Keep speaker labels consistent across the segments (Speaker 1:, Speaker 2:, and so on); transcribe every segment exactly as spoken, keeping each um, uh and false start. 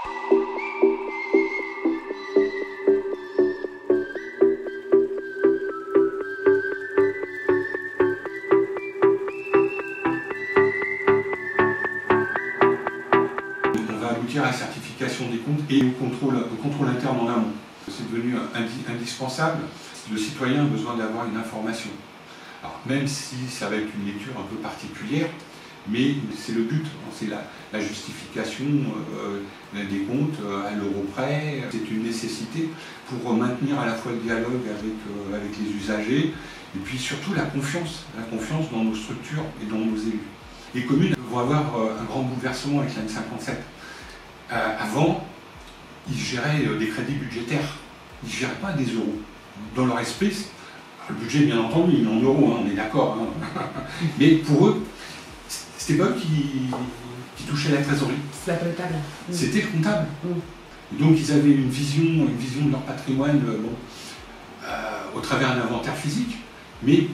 Speaker 1: On va aboutir à la certification des comptes et au contrôle, au contrôle interne en amont. C'est devenu indi indispensable. Le citoyen a besoin d'avoir une information. Alors, même si ça va être une lecture un peu particulière, mais c'est le but, c'est la, la justification euh, des comptes euh, à l'euro près. C'est une nécessité pour maintenir à la fois le dialogue avec, euh, avec les usagers et puis surtout la confiance, la confiance dans nos structures et dans nos élus. Les communes vont avoir euh, un grand bouleversement avec l'A N cinquante-sept. Euh, avant, ils géraient euh, des crédits budgétaires, ils ne géraient pas des euros. Dans leur esprit, le budget bien entendu, il est en euros, hein, on est d'accord, hein. Mais pour eux, c'était pas eux qui, qui touchaient la trésorerie.
Speaker 2: C'est la comptable. Mmh.
Speaker 1: C'était le comptable.
Speaker 2: Mmh.
Speaker 1: Donc ils avaient une vision, une vision de leur patrimoine bon, euh, au travers d'un inventaire physique, mais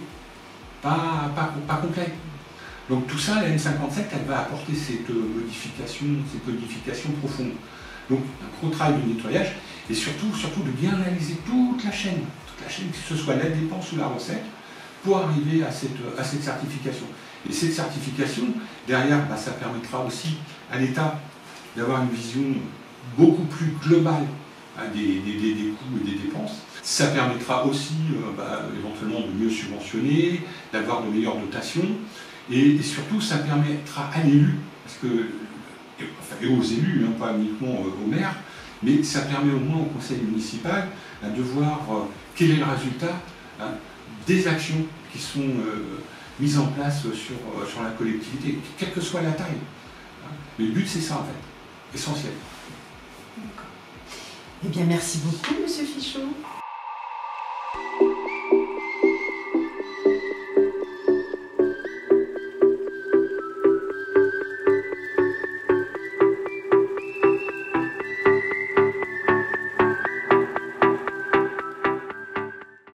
Speaker 1: pas, pas, pas complet. Donc tout ça, la N cinquante-sept, elle va apporter cette modification, cette modification profonde. Donc un gros travail de nettoyage et surtout, surtout de bien analyser toute la chaîne, toute la chaîne, que ce soit la dépense ou la recette, pour arriver à cette, à cette certification. Et cette certification, derrière, bah, ça permettra aussi à l'État d'avoir une vision beaucoup plus globale hein, des, des, des, des coûts et des dépenses. Ça permettra aussi euh, bah, éventuellement de mieux subventionner, d'avoir de meilleures dotations. Et, et surtout, ça permettra à l'élu, parce que, et, enfin, et aux élus, hein, pas uniquement euh, aux maires, mais ça permet au moins au conseil municipal hein, de voir euh, quel est le résultat hein, des actions qui sont euh, mises en place sur, euh, sur la collectivité, quelle que soit la taille. Hein. Mais le but, c'est ça, en fait, essentiel.
Speaker 2: D'accord. Eh bien, merci beaucoup, Monsieur Fichot.